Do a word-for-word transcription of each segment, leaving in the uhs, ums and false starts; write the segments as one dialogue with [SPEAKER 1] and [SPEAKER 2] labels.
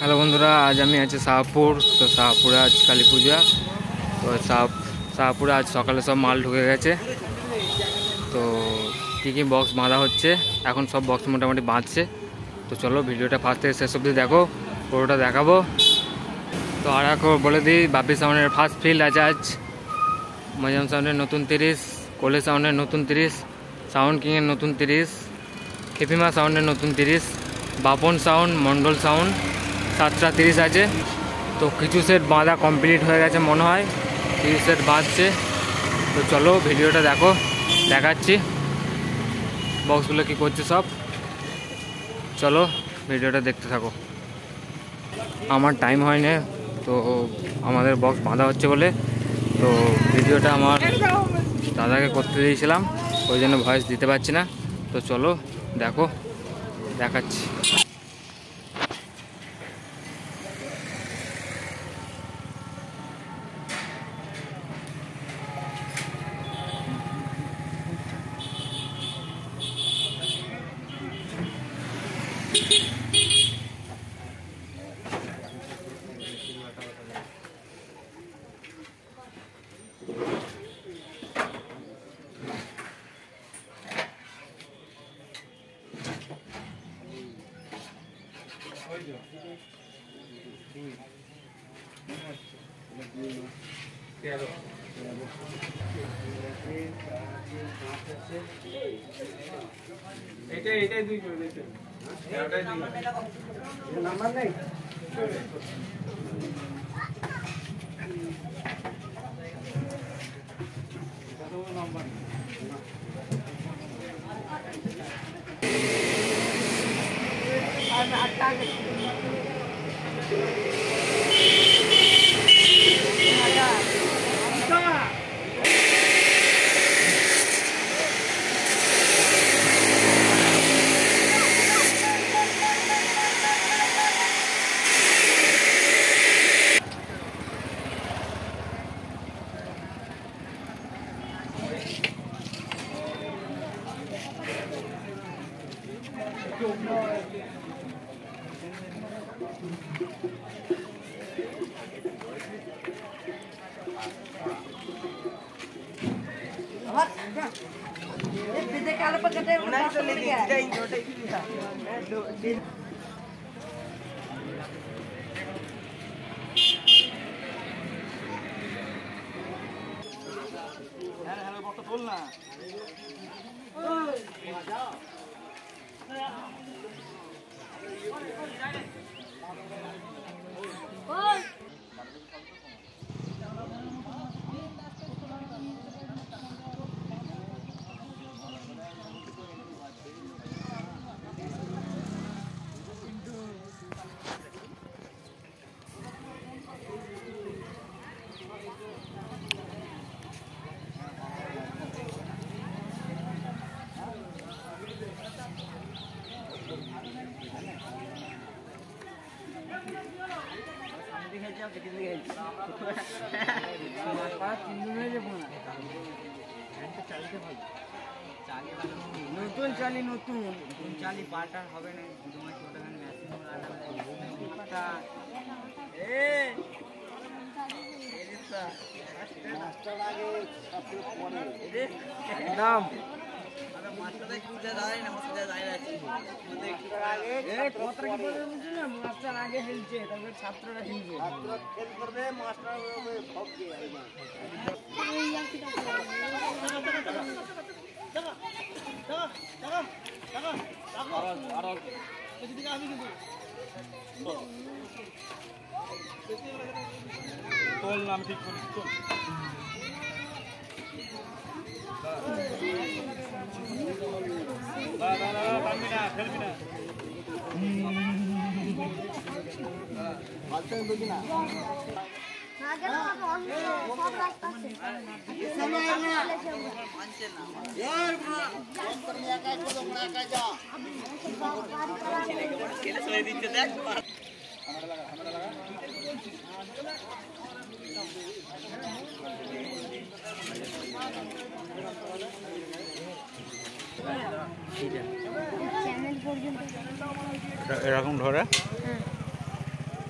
[SPEAKER 1] Hello বন্ধুরা, আজ আমি আছি শাহপুর। তো শাহপুরে আজ কালী পূজা। তো শাহ শাহপুরে আজ সকালে সব মাল ঢুকে গেছে। তো কী কী বক্স বাঁধা হচ্ছে, এখন সব বক্স মোটামুটি বাঁধছে। তো চলো ভিডিওটা ফার্স্ট থেকে শেষ অবধি দেখো, পুরোটা দেখাবো। তো আর এক বলে দিই, বাপি সাউন্ডের ফার্স্ট ফিল্ড আছে আজ। মজাম সাউন্ডের নতুন তিরিশ, কোলে সাউন্ডের নতুন তিরিশ, সাউন্ড কিংয়ের নতুন তিরিশ, খেপিমা সাউন্ডের নতুন তিরিশ, বাপন সাউন্ড, মন্ডল সাউন্ড সাতটা তিরিশ আছে। তো কিছু সেট বাঁধা কমপ্লিট হয়ে গেছে মনে হয়, তিরিশ সেট বাঁধছে। তো চলো ভিডিওটা দেখো, দেখাচ্ছি বক্সগুলো কী করছে সব। চলো ভিডিওটা দেখতে থাকো। আমার টাইম হয়নি, তো আমাদের বক্স বাঁধা হচ্ছে বলে তো ভিডিওটা আমার দাদাকে করতে দিয়েছিলাম, ওই জন্য ভয়েস দিতে পারছি না। তো চলো দেখো, দেখাচ্ছি। এটাই এটাই দুই করে দিতে এটাই দুই নাম্বার নেই। কত নাম্বার আর আটটা kalau pekerjaan udah sulit ya. Halo, waktu full na. নতুন চালি নতুন নতুন চালি পাল্টার হবে না, নাম মাস্টার আগে খেলছে, তারপরে ছাত্ররা খেলছে, খেল করবে মাস্টার তোল নাম ঠিক করে তোল। খেলবি না এরকম ধরে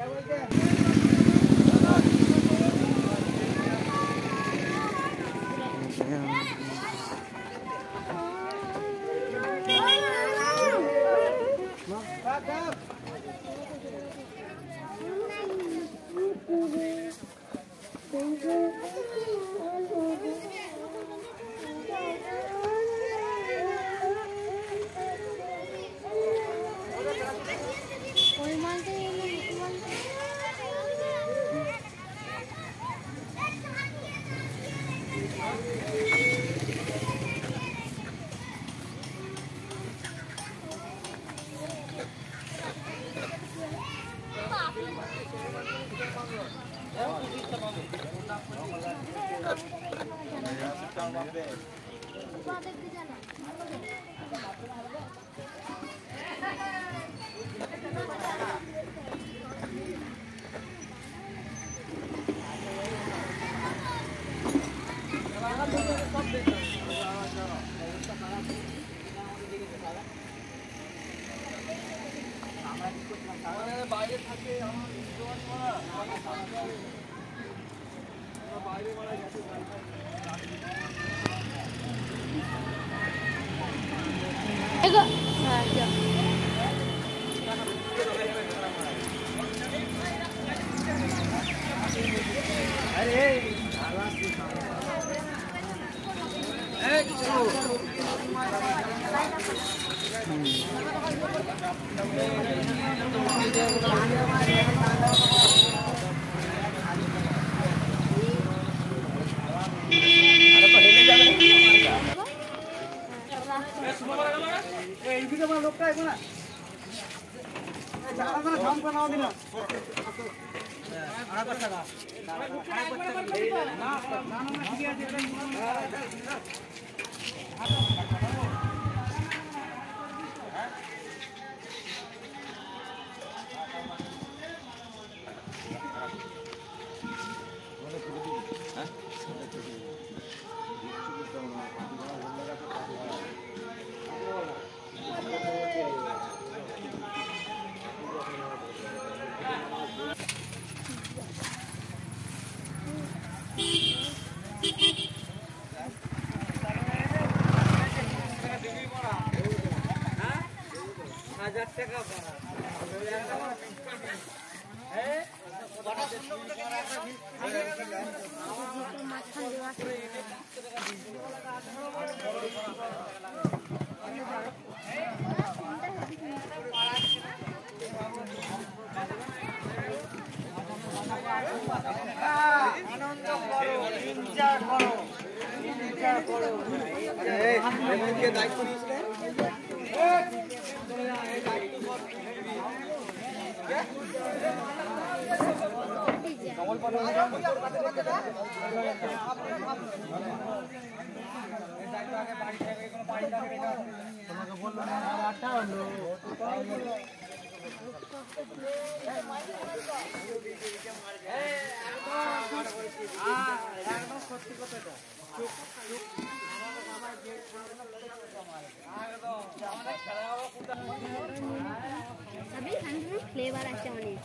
[SPEAKER 2] फ्लेवर আছে অনেক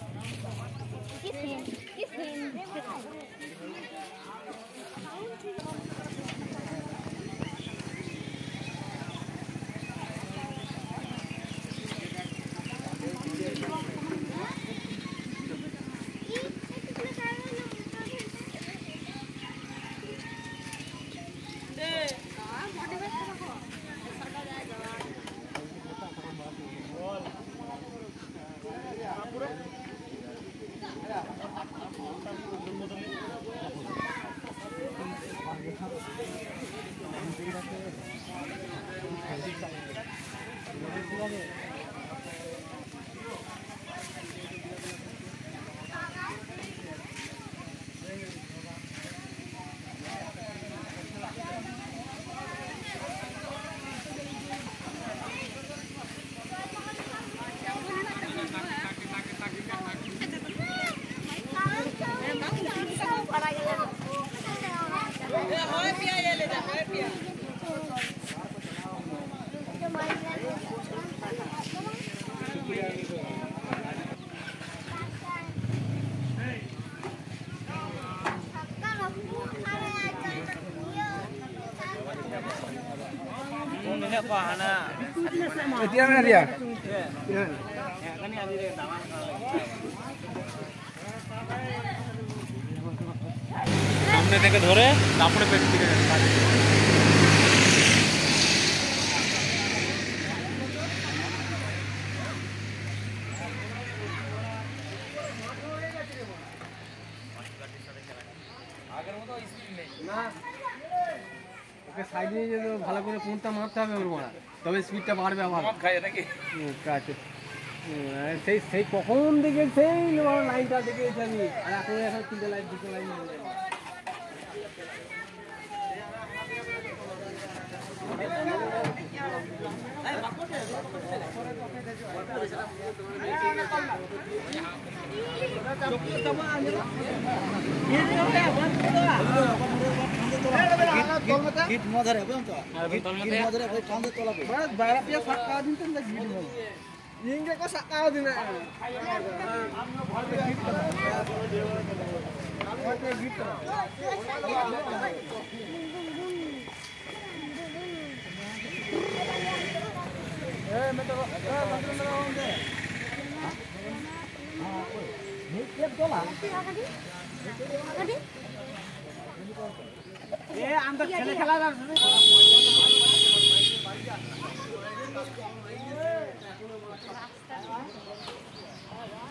[SPEAKER 2] কি সেম কি সেম
[SPEAKER 1] সামনে থেকে ধরে তারপরে পেট দিকে আগের মতো স্পিড নেই না। ওকে সাইডে ভালো করে কোনটা মারতে হবে ওর মারা, তবে স্পিডটা বাড়বে আবার। খাই নাকি সেই সেই কখন দেখে সেই লাইনটা দেখে আমি আর এখন এখন তিনটে লাইন দুটো লাইন
[SPEAKER 3] গিট মধরে বুঝুন তো গিট মধরে ওই টান দিয়ে তোলাবে বড় বাইরে পিয়া ফাঁকা দিন তো গিট মধরে ইংগে কো সাকা দিন না গিট এ মে তো এ মন্দির में होंगे हां नहीं केप তোলা এ আমরা খেলা খেলা যাচ্ছে